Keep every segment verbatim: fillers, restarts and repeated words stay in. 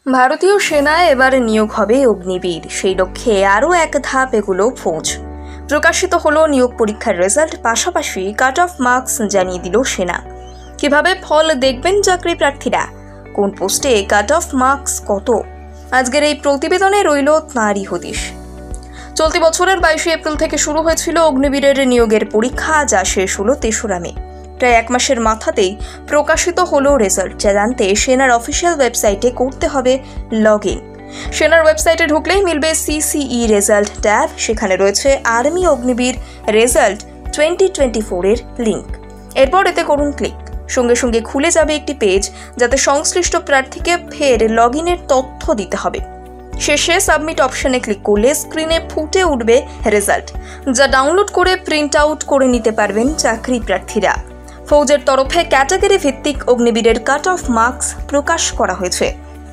ভারতীয় সেনায় এবার নিয়োগ হবে অগ্নিবীর, সেই লক্ষ্যে আরও এক ধাপ এগুলো ফৌজ। প্রকাশিত হলো নিয়োগ পরীক্ষার রেজাল্ট, পাশাপাশি কাট অফ মার্কস জানিয়ে দিল সেনা। কিভাবে ফল দেখবেন চাকরি প্রার্থীরা, কোন পোস্টে কাট অফ মার্কস কত, আজকের এই প্রতিবেদনে রইল তাঁরই হদিশ। চলতি বছরের বাইশে এপ্রিল থেকে শুরু হয়েছিল অগ্নিবীরের নিয়োগের পরীক্ষা, যা শেষ হলো তেসরা মে। প্রায় এক মাসের মাথাতেই প্রকাশিত হলো রেজাল্ট, যা জানতে সেনার অফিসিয়াল ওয়েবসাইটে করতে হবে লগ ইন। সেনার ওয়েবসাইটে ঢুকলেই মিলবে সিসিই রেজাল্ট ট্যাব, সেখানে রয়েছে army Agniveer result twenty twenty four এর লিঙ্ক। এরপর এতে করুন ক্লিক, সঙ্গে সঙ্গে খুলে যাবে একটি পেজ, যাতে সংশ্লিষ্ট প্রার্থীকে ফের লগ ইনের তথ্য দিতে হবে। শেষে সাবমিট অপশনে ক্লিক করলে স্ক্রিনে ফুটে উঠবে রেজাল্ট, যা ডাউনলোড করে প্রিন্ট আউট করে নিতে পারবেন চাকরি প্রার্থীরা। ফৌজের তরফে ক্যাটাগরি ভিত্তিক অগ্নিবীরের কাট অফ মার্কস প্রকাশ করা হয়েছে।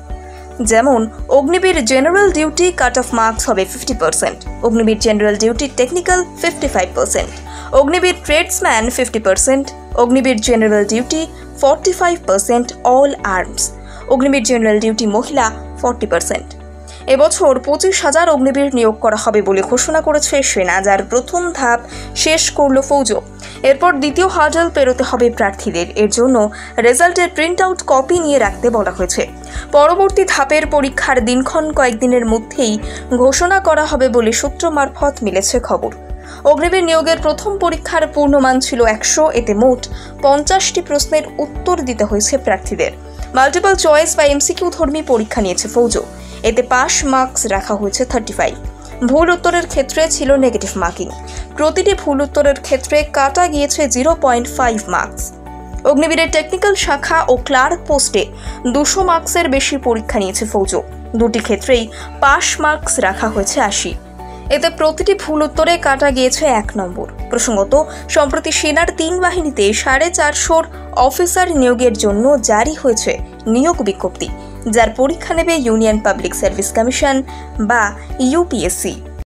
যেমন Agniveer general duty cut off marks হবে fifty percent, Agniveer general duty technical fifty five percent, Agniveer tradesman fifty percent, Agniveer general duty forty five percent all arms, Agniveer general duty মহিলা ফর্টি পার্সেন্ট। এবছর পঁচিশ হাজার অগ্নিবীর নিয়োগ করা হবে বলে ঘোষণা করেছে সেনা, যার প্রথম ধাপ শেষ করল ফৌজ। এরপর দ্বিতীয় হার্ডল পেরোতে হবে প্রার্থীদের। এর জন্য রেজাল্টের প্রিন্ট আউট কপি নিয়ে রাখতে বলা হয়েছে। পরবর্তী ধাপের পরীক্ষার দিনক্ষণ কয়েকদিনের মধ্যেই ঘোষণা করা হবে বলে সূত্র মারফত মিলেছে খবর। অগ্নিবীর নিয়োগের প্রথম পরীক্ষার পূর্ণমান ছিল একশো, এতে মোট পঞ্চাশটি প্রশ্নের উত্তর দিতে হয়েছে প্রার্থীদের। মাল্টিপল চয়েস বা এমসিকিউ ধর্মী পরীক্ষা নিয়েছে ফৌজ, এতে পাস মার্কস রাখা হয়েছে থার্টি ফাইভ। ভুল উত্তরের ক্ষেত্রে ছিল নেগেটিভ মার্কিং, প্রতিটি ভুল উত্তরের ক্ষেত্রে কাটা গিয়েছে জিরো পয়েন্ট ফাইভ মার্কস। অগ্নিবীরের টেকনিক্যাল শাখা ও ক্লার্ক পোস্টে দুশো মার্কসের বেশি পরীক্ষা নিয়েছে ফৌজ, দুটি ক্ষেত্রেই পাস মার্কস রাখা হয়েছে আশি, এতে প্রতিটি ভুল উত্তরে কাটা গিয়েছে এক নম্বর। প্রসঙ্গত, সম্প্রতি সেনার তিন বাহিনীতে সাড়ে চারশোর অফিসার নিয়োগের জন্য জারি হয়েছে নিয়োগ বিজ্ঞপ্তি, যার পরীক্ষা নেবে ইউনিয়ন পাবলিক সার্ভিস কমিশন বা ইউপিএসসি।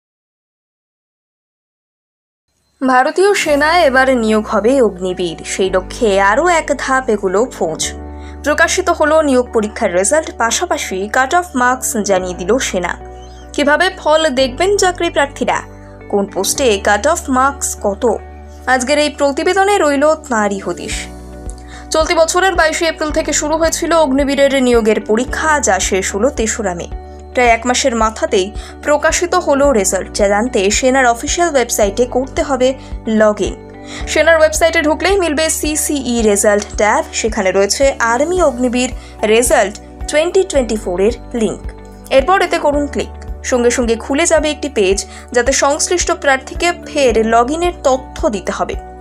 ভারতীয় সেনায় এবার নিয়োগ হবে অগ্নিবীর, সেই লক্ষ্যে আরও এক ধাপ এগুলো ফৌজ। প্রকাশিত হলো নিয়োগ পরীক্ষার রেজাল্ট, পাশাপাশি কাট অফ মার্কস জানিয়ে দিল সেনা। কিভাবে ফল দেখবেন চাকরি প্রার্থীরা, কোন পোস্টে কাট অফ মার্কস কত, আজকের এই প্রতিবেদনে রইল তাঁরই হদিশ। চলতি বছরের বাইশে এপ্রিল থেকে শুরু হয়েছিল অগ্নিবীরের নিয়োগের পরীক্ষা, যা শেষ হলো তেসরা মে। প্রায় এক মাসের মাথাতেই প্রকাশিত হলো রেজাল্ট, যা জানতে সেনার অফিসিয়াল ওয়েবসাইটে করতে হবে লগ ইন। সেনার ওয়েবসাইটে ঢুকলেই মিলবে সিসিই রেজাল্ট ট্যাব, সেখানে রয়েছে army Agniveer result twenty twenty four এর লিঙ্ক। এরপর এতে করুন ক্লিক, সঙ্গে সঙ্গে খুলে যাবে একটি পেজ, যাতে সংশ্লিষ্ট প্রার্থীকে ফের লগ ইনের তথ্য দিতে হবে।